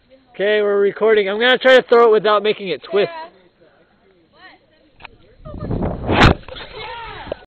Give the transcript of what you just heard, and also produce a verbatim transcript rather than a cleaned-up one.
Okay, we're recording. I'm gonna try to throw it without making it twist.